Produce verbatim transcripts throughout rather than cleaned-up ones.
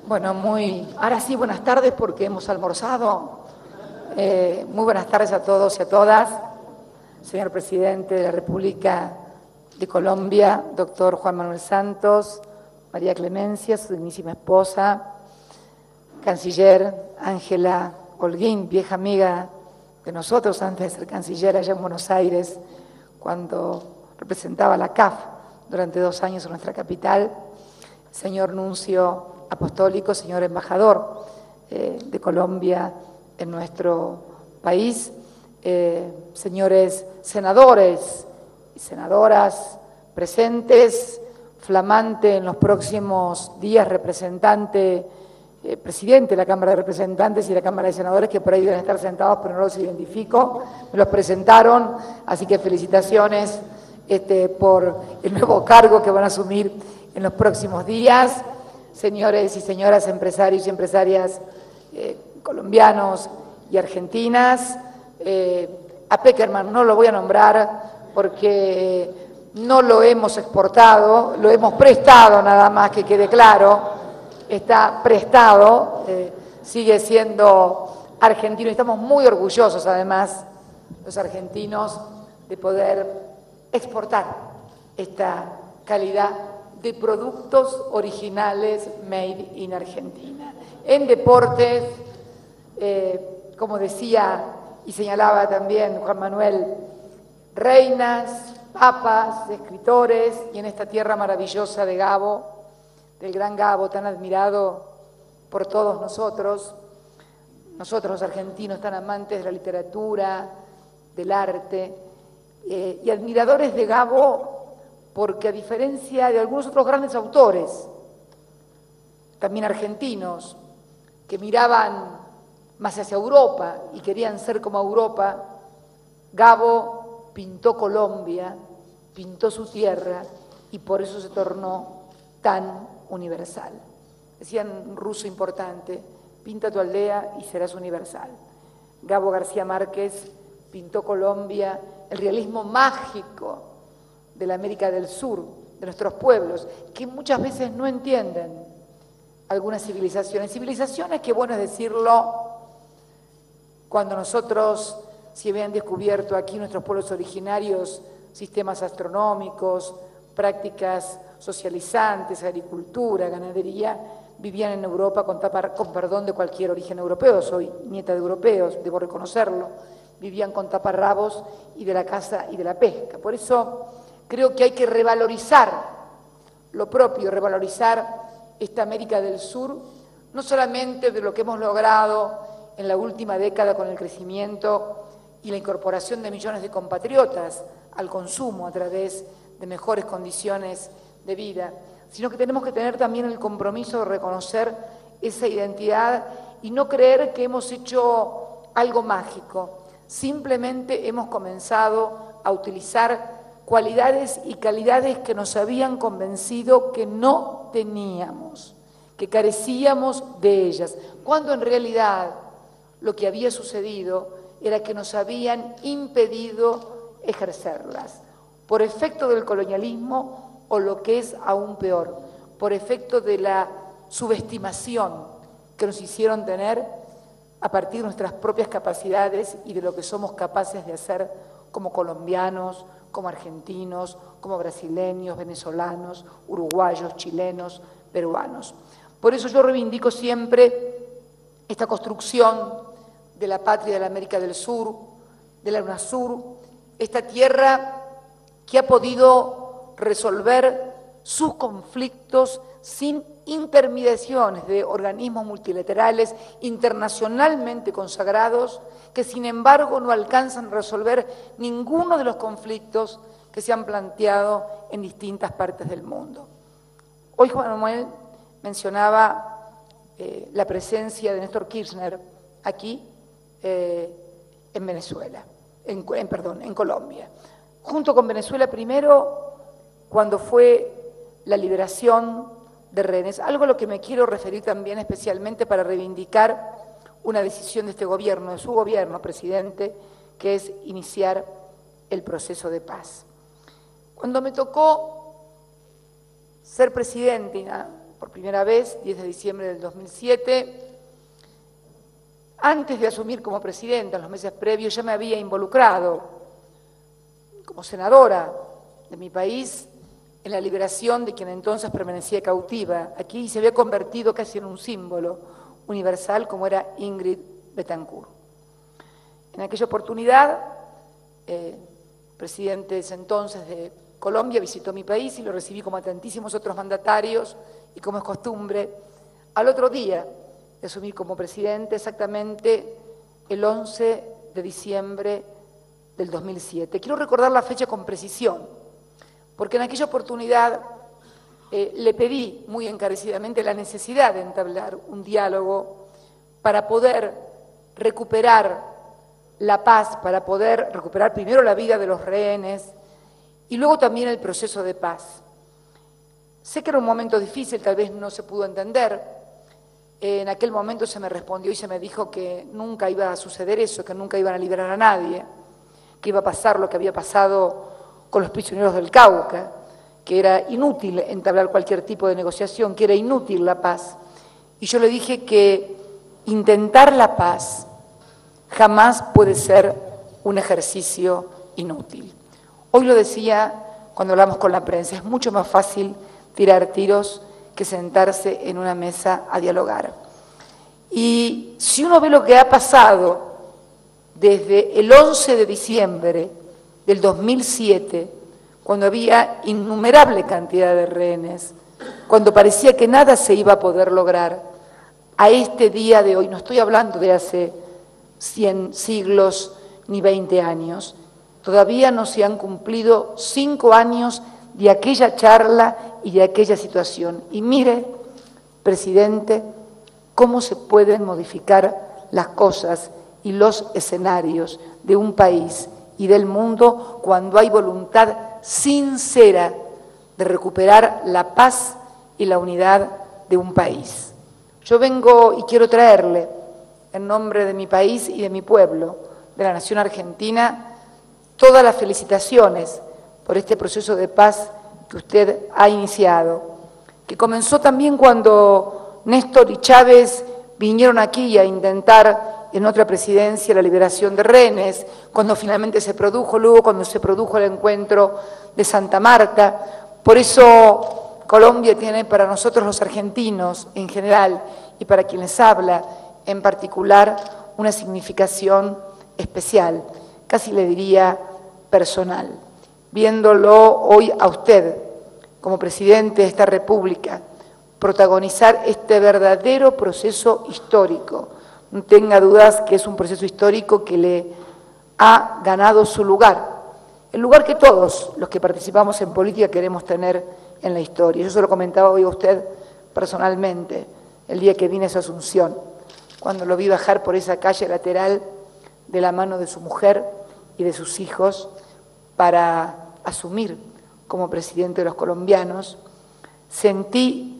Bueno, muy, ahora sí, buenas tardes porque hemos almorzado. Eh, muy buenas tardes a todos y a todas. Señor Presidente de la República de Colombia, doctor Juan Manuel Santos, María Clemencia, su dignísima esposa, Canciller Ángela Holguín, vieja amiga de nosotros antes de ser canciller allá en Buenos Aires, cuando representaba la C A F durante dos años en nuestra capital, señor nuncio apostólico, señor embajador eh, de Colombia en nuestro país, eh, señores senadores y senadoras presentes, flamante en los próximos días representante, eh, presidente de la Cámara de Representantes y la Cámara de Senadores, que por ahí deben estar sentados, pero no los identifico, me los presentaron, así que felicitaciones este, por el nuevo cargo que van a asumir en los próximos días. Señores y señoras empresarios y empresarias eh, colombianos y argentinas, eh, a Peckerman no lo voy a nombrar porque no lo hemos exportado, lo hemos prestado nada más, que quede claro, está prestado, eh, sigue siendo argentino y estamos muy orgullosos además los argentinos de poder exportar esta calidad de productos originales made in Argentina. En deportes, eh, como decía y señalaba también Juan Manuel, reinas, papas, escritores, y en esta tierra maravillosa de Gabo, del gran Gabo, tan admirado por todos nosotros, nosotros los argentinos tan amantes de la literatura, del arte, eh, y admiradores de Gabo, porque a diferencia de algunos otros grandes autores, también argentinos, que miraban más hacia Europa y querían ser como Europa, Gabo pintó Colombia, pintó su tierra y por eso se tornó tan universal. Decían un ruso importante, pinta tu aldea y serás universal. Gabo García Márquez pintó Colombia, el realismo mágico de la América del Sur, de nuestros pueblos, que muchas veces no entienden algunas civilizaciones. Civilizaciones que, bueno es decirlo, cuando nosotros se habían descubierto aquí nuestros pueblos originarios, sistemas astronómicos, prácticas socializantes, agricultura, ganadería, vivían en Europa con, tapar, con perdón de cualquier origen europeo, soy nieta de europeos, debo reconocerlo, vivían con taparrabos y de la caza y de la pesca. Por eso creo que hay que revalorizar lo propio, revalorizar esta América del Sur, no solamente de lo que hemos logrado en la última década con el crecimiento y la incorporación de millones de compatriotas al consumo a través de mejores condiciones de vida, sino que tenemos que tener también el compromiso de reconocer esa identidad y no creer que hemos hecho algo mágico. Simplemente hemos comenzado a utilizar cualidades y calidades que nos habían convencido que no teníamos, que carecíamos de ellas, cuando en realidad lo que había sucedido era que nos habían impedido ejercerlas, por efecto del colonialismo o lo que es aún peor, por efecto de la subestimación que nos hicieron tener a partir de nuestras propias capacidades y de lo que somos capaces de hacer como colombianos, como argentinos, como brasileños, venezolanos, uruguayos, chilenos, peruanos. Por eso yo reivindico siempre esta construcción de la patria de la América del Sur, de la UNASUR, esta tierra que ha podido resolver sus conflictos sin intermediaciones de organismos multilaterales internacionalmente consagrados, que sin embargo no alcanzan a resolver ninguno de los conflictos que se han planteado en distintas partes del mundo. Hoy Juan Manuel mencionaba eh, la presencia de Néstor Kirchner aquí eh, en Venezuela, en, en, perdón, en Colombia. Junto con Venezuela primero, cuando fue la liberación de rehenes, algo a lo que me quiero referir también especialmente para reivindicar una decisión de este gobierno, de su gobierno, presidente, que es iniciar el proceso de paz. Cuando me tocó ser presidente, por primera vez, diez de diciembre del dos mil siete. Antes de asumir como presidenta, en los meses previos, ya me había involucrado como senadora de mi país en la liberación de quien entonces permanecía cautiva. Aquí se había convertido casi en un símbolo universal como era Ingrid Betancourt. En aquella oportunidad, eh, el presidente de ese entonces de Colombia visitó mi país y lo recibí como a tantísimos otros mandatarios y como es costumbre, al otro día de asumir como presidente, exactamente el once de diciembre del dos mil siete. Quiero recordar la fecha con precisión, porque en aquella oportunidad eh, le pedí muy encarecidamente la necesidad de entablar un diálogo para poder recuperar la paz, para poder recuperar primero la vida de los rehenes y luego también el proceso de paz. Sé que era un momento difícil, tal vez no se pudo entender. En aquel momento se me respondió y se me dijo que nunca iba a suceder eso, que nunca iban a liberar a nadie, que iba a pasar lo que había pasado con los prisioneros del Cauca, que era inútil entablar cualquier tipo de negociación, que era inútil la paz. Y yo le dije que intentar la paz jamás puede ser un ejercicio inútil. Hoy lo decía cuando hablamos con la prensa, es mucho más fácil tirar tiros que sentarse en una mesa a dialogar. Y si uno ve lo que ha pasado desde el once de diciembre del dos mil siete, cuando había innumerable cantidad de rehenes, cuando parecía que nada se iba a poder lograr, a este día de hoy, no estoy hablando de hace cien siglos ni veinte años, todavía no se han cumplido cinco años de aquella charla y de aquella situación. Y mire, presidente, cómo se pueden modificar las cosas y los escenarios de un país y del mundo cuando hay voluntad sincera de recuperar la paz y la unidad de un país. Yo vengo y quiero traerle, en nombre de mi país y de mi pueblo, de la nación argentina, todas las felicitaciones por este proceso de paz que usted ha iniciado, que comenzó también cuando Néstor y Chávez vinieron aquí a intentar en otra presidencia la liberación de rehenes, cuando finalmente se produjo, luego cuando se produjo el encuentro de Santa Marta. Por eso Colombia tiene para nosotros los argentinos en general y para quienes habla en particular una significación especial, casi le diría personal. Viéndolo hoy a usted como presidente de esta República protagonizar este verdadero proceso histórico, no tenga dudas que es un proceso histórico que le ha ganado su lugar, el lugar que todos los que participamos en política queremos tener en la historia. Yo se lo comentaba hoy a usted personalmente, el día que vine a su asunción, cuando lo vi bajar por esa calle lateral de la mano de su mujer y de sus hijos para asumir como presidente de los colombianos, sentí,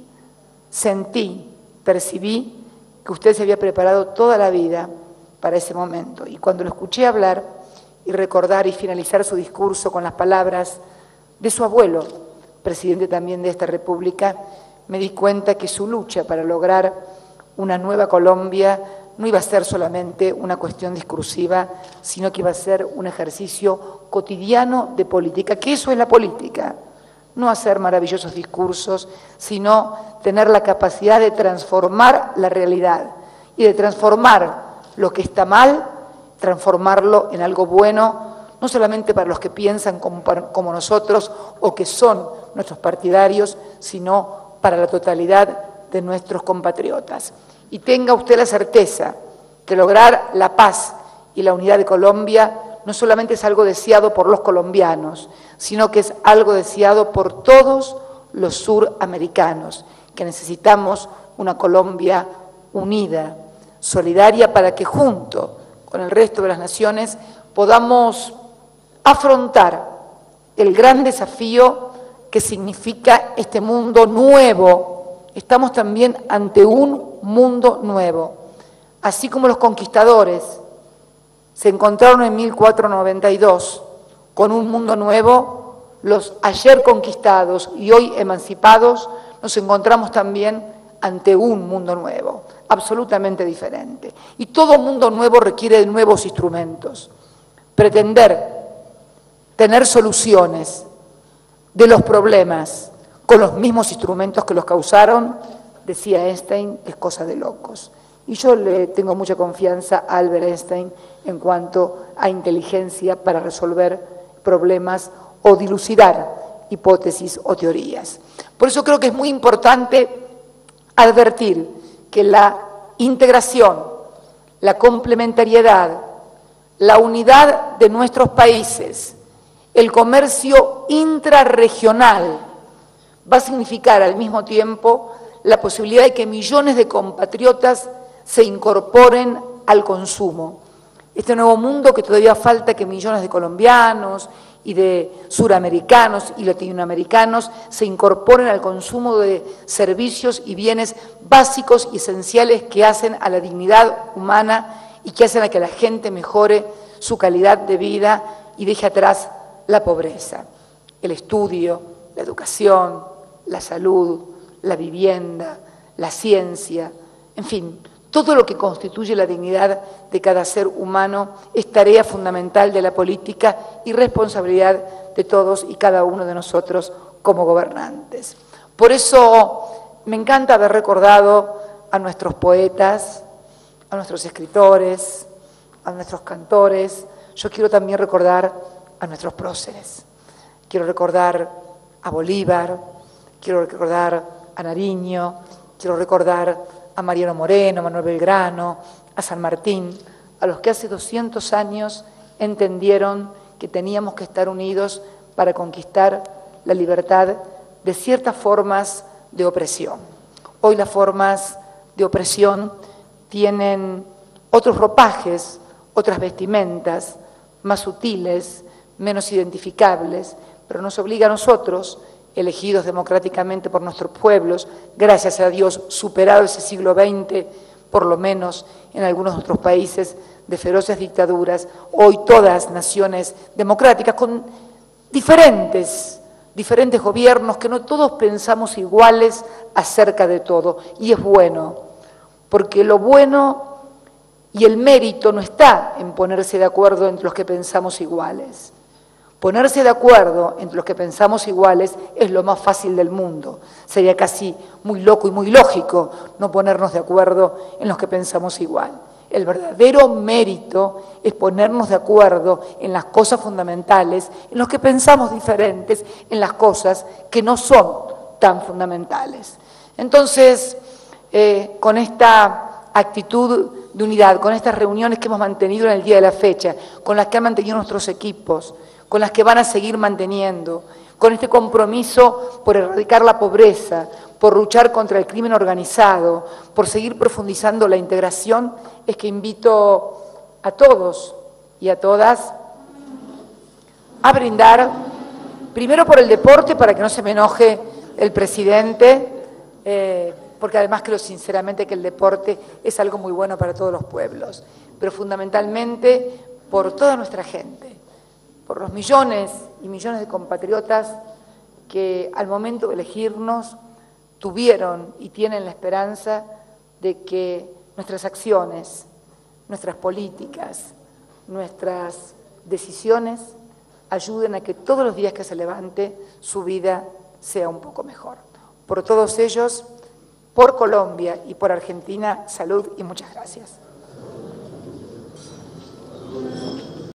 sentí, percibí que usted se había preparado toda la vida para ese momento. Y cuando lo escuché hablar y recordar y finalizar su discurso con las palabras de su abuelo, presidente también de esta República, me di cuenta que su lucha para lograr una nueva Colombia no iba a ser solamente una cuestión discursiva, sino que iba a ser un ejercicio cotidiano de política, que eso es la política, no hacer maravillosos discursos, sino tener la capacidad de transformar la realidad y de transformar lo que está mal, transformarlo en algo bueno, no solamente para los que piensan como, como nosotros o que son nuestros partidarios, sino para la totalidad de nuestros compatriotas. Y tenga usted la certeza que lograr la paz y la unidad de Colombia no solamente es algo deseado por los colombianos, sino que es algo deseado por todos los suramericanos, que necesitamos una Colombia unida, solidaria, para que junto con el resto de las naciones podamos afrontar el gran desafío que significa este mundo nuevo. Estamos también ante un mundo nuevo. Así como los conquistadores se encontraron en mil cuatrocientos noventa y dos con un mundo nuevo, los ayer conquistados y hoy emancipados nos encontramos también ante un mundo nuevo, absolutamente diferente. Y todo mundo nuevo requiere de nuevos instrumentos. Pretender tener soluciones de los problemas con los mismos instrumentos que los causaron, decía Einstein, es cosa de locos. Y yo le tengo mucha confianza a Albert Einstein en cuanto a inteligencia para resolver problemas o dilucidar hipótesis o teorías. Por eso creo que es muy importante advertir que la integración, la complementariedad, la unidad de nuestros países, el comercio intrarregional va a significar al mismo tiempo la posibilidad de que millones de compatriotas se incorporen al consumo. Este nuevo mundo que todavía falta que millones de colombianos y de suramericanos y latinoamericanos se incorporen al consumo de servicios y bienes básicos y esenciales que hacen a la dignidad humana y que hacen a que la gente mejore su calidad de vida y deje atrás la pobreza, el estudio, la educación, la salud, la vivienda, la ciencia, en fin, todo lo que constituye la dignidad de cada ser humano es tarea fundamental de la política y responsabilidad de todos y cada uno de nosotros como gobernantes. Por eso me encanta haber recordado a nuestros poetas, a nuestros escritores, a nuestros cantores. Yo quiero también recordar a nuestros próceres. Quiero recordar a Bolívar, quiero recordar a Nariño, quiero recordar a Mariano Moreno, a Manuel Belgrano, a San Martín, a los que hace doscientos años entendieron que teníamos que estar unidos para conquistar la libertad de ciertas formas de opresión. Hoy las formas de opresión tienen otros ropajes, otras vestimentas, más sutiles, menos identificables, pero nos obliga a nosotros, elegidos democráticamente por nuestros pueblos, gracias a Dios, superado ese siglo veinte, por lo menos en algunos de nuestros países de feroces dictaduras, hoy todas naciones democráticas con diferentes, diferentes gobiernos, que no todos pensamos iguales acerca de todo, y es bueno, porque lo bueno y el mérito no está en ponerse de acuerdo entre los que pensamos iguales. Ponerse de acuerdo entre los que pensamos iguales es lo más fácil del mundo. Sería casi muy loco y muy lógico no ponernos de acuerdo en los que pensamos igual. El verdadero mérito es ponernos de acuerdo en las cosas fundamentales, en los que pensamos diferentes, en las cosas que no son tan fundamentales. Entonces, eh, con esta actitud de unidad, con estas reuniones que hemos mantenido en el día de la fecha, con las que han mantenido nuestros equipos, con las que van a seguir manteniendo, con este compromiso por erradicar la pobreza, por luchar contra el crimen organizado, por seguir profundizando la integración, es que invito a todos y a todas a brindar, primero por el deporte, para que no se me enoje el presidente, eh, porque además creo sinceramente que el deporte es algo muy bueno para todos los pueblos, pero fundamentalmente por toda nuestra gente, por los millones y millones de compatriotas que al momento de elegirnos tuvieron y tienen la esperanza de que nuestras acciones, nuestras políticas, nuestras decisiones ayuden a que todos los días que se levante su vida sea un poco mejor. Por todos ellos, por Colombia y por Argentina, salud y muchas gracias.